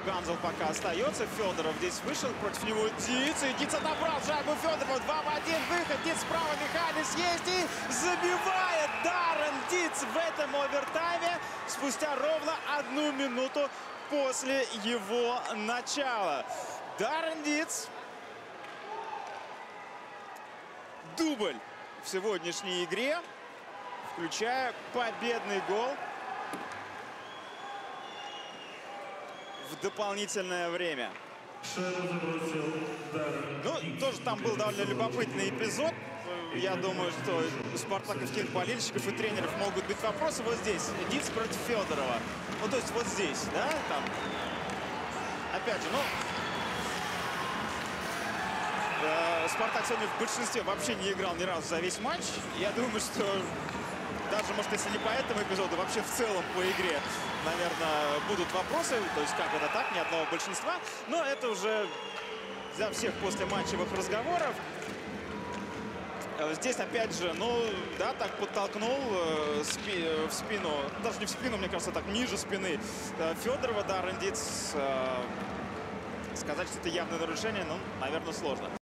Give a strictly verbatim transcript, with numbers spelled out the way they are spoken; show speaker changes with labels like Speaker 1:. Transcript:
Speaker 1: Ганзел пока остается. Федоров здесь вышел. Против него Диц. И Диц отобрал шайбу Федорова. два в один. Выход. Диц справа. Михайлис есть. И забивает Даррен Диц в этом овертайме. Спустя ровно одну минуту после его начала. Даррен Диц. Дубль в сегодняшней игре, включая победный гол в дополнительное время. Ну, тоже там был довольно любопытный эпизод. Я думаю, что спартаковских болельщиков и тренеров могут быть вопросы. Вот здесь Диц против Федорова. Ну, то есть вот здесь, да, там. Опять же, ну... Спартак сегодня в большинстве вообще не играл ни разу за весь матч. Я думаю, что даже, может, если не по этому эпизоду, вообще в целом по игре, наверное, будут вопросы. То есть как это так, ни одного большинства. Но это уже для всех после матчевых разговоров. Здесь, опять же, ну, да, так подтолкнул э, спи в спину. Даже не в спину, мне кажется, так ниже спины э, Федорова. Даррен Диц. Э, сказать, что это явное нарушение, ну, наверное, сложно.